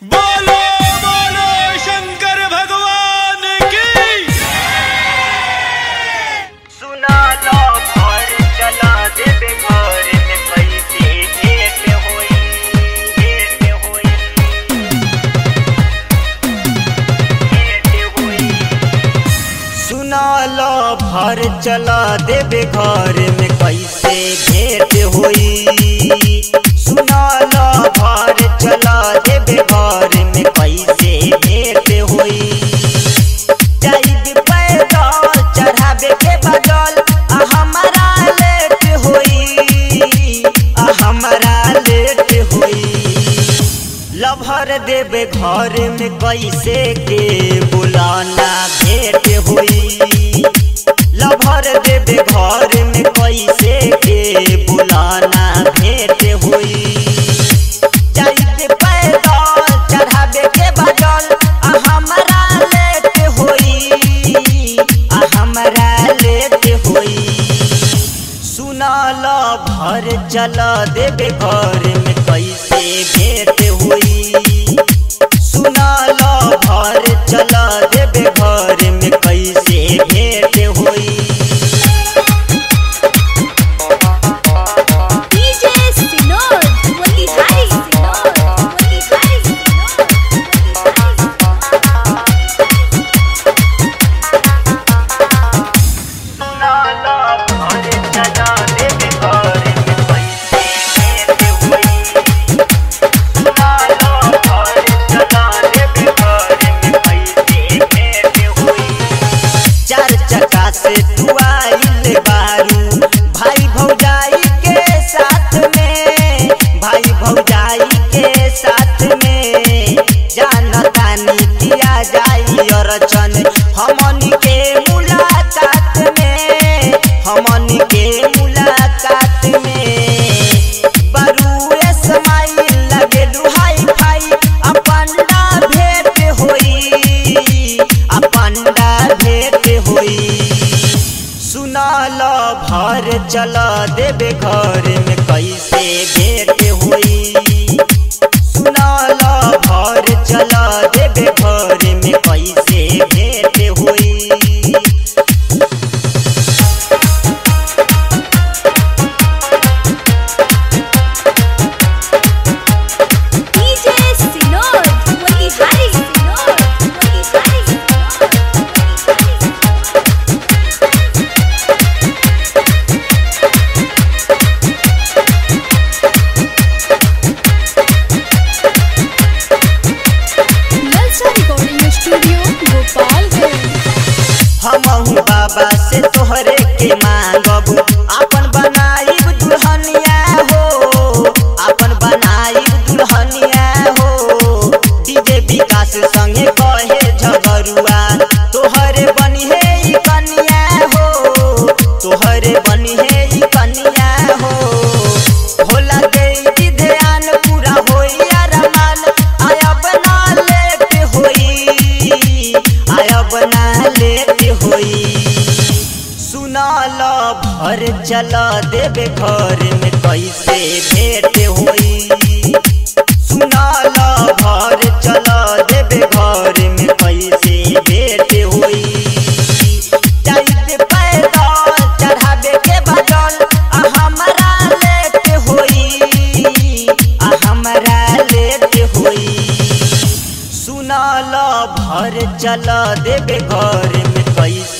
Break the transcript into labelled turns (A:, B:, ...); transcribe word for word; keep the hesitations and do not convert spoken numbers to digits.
A: बोलो बोलो शंकर भगवान की।
B: सुना लो और चला देवे घर में पैसे भेंट होई भेंट होई भेंट होई। सुना लो भर चला देवे घर में पैसे भेंट होई। सुना लो भर चला देवे घर में पैसे भेंट होई। जाइब पैदल चढ़ावे के बदल आ हमारा लेट होई आ हमारा लेट होई। लभर देवे घर में पैसे के बुलाना भेंट होई। लभर देवे घर में पैसे के बुलाना भेंट होई। जाइब पैदल चढ़ावे के बदल आ हमारा लेट होई आ हमारा लेट होई। सुना लो भर चला देवे घर में कैसे भेंट होई। सुना लो भर चला देवे घर में कैसे भेंट होई।
C: डीजे सिनोर वही हरी सिनोर वही हरी सिनोर
B: सुना लो भर चला देवे घर में पैसे भेंट होई। सुना लो भर चला देवे घर में पैसे भेंट होई। चार चक्का से तू आइल बारू भाई भौजाई के साथ में भाई भौजाई के साथ में जानतानी किया जाई अरचन हमनी के मुलाकात में हमनी के मुलाकात में। बरू स्माइल लगे हाई फाई आ पंडा भेंट होई आ पंडा भेंट होई। सुना लो भर चला देवे घर में कैसे भेंट होई। सुना लो भर चला देवे घर में कैसे भेंट होई।
C: डीजे सिनोर वही हरी सिनोर वही हरी सिनोर ललचा रिकॉर्डिंग स्टूडियो गोपालगंज।
B: हमहू बाबा से तोहरे के मांगब अपन बनाइब दुल्हनिया हो अपन बनाइब दुल्हनिया हो। डीजे विकास संगे कहे झगरुआ तोहरे बनी है ई कनिया हो तोहरे बनी है ई कनिया हो। होला गई ध्यान पूरा होई अरमान आयब ना लेट होई आयब ना लेट होई। सुना लो भर चला देवे घर में कैसे भेंट होई। सुना लो भर चला देवे घर में कैसे भेंट होई। जाइब पैदल चढ़ावे के बदल आ हमारा लेट होई आ हमारा लेट होई। सुना लो भर चला देवे घर में कैसे